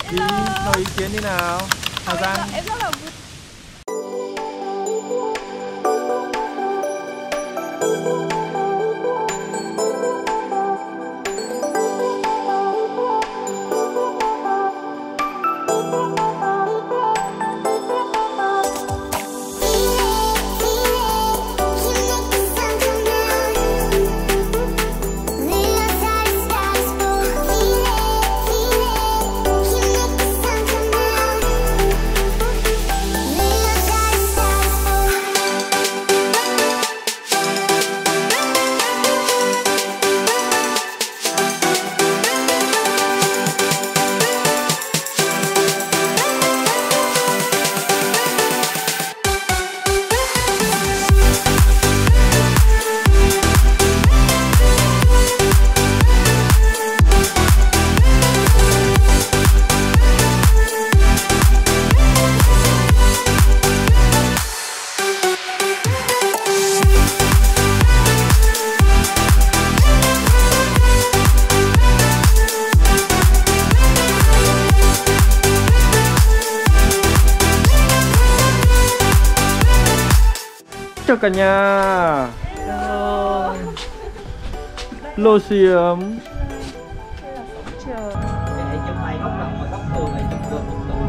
Đi, nói ý kiến đi nào. Hà Giang. Em rất là vui. Chào cả nhà. Hello. Lô xiêm. Đây là sóng trời. Để chụp mày góc rộng và góc tường này chụp tường một tường.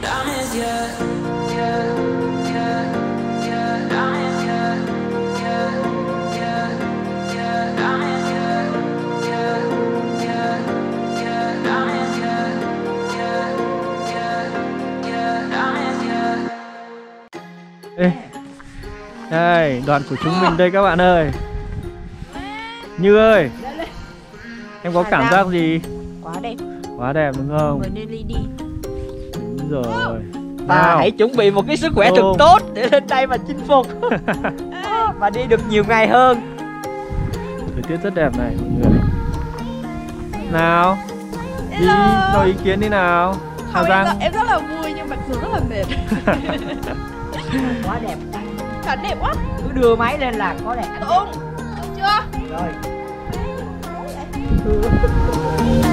Ê, đây đoàn của chúng mình đây các bạn ơi. Như ơi, em có cảm giác gì? Quá đẹp. Quá đẹp đúng không? Mới nên đi đi. Đúng rồi. Ta Nào. hãy chuẩn bị một cái sức khỏe thật Đúng. tốt để lên đây và chinh phục và đi được nhiều ngày hơn. Thời tiết rất đẹp này mọi người. Nào, đi nói ý kiến đi nào. Hà Giang. Em rất là vui nhưng mặc dù rất là mệt. Quá đẹp. Thật đẹp quá. Cứ đưa máy lên là có đẹp. Tùng chưa? Rồi.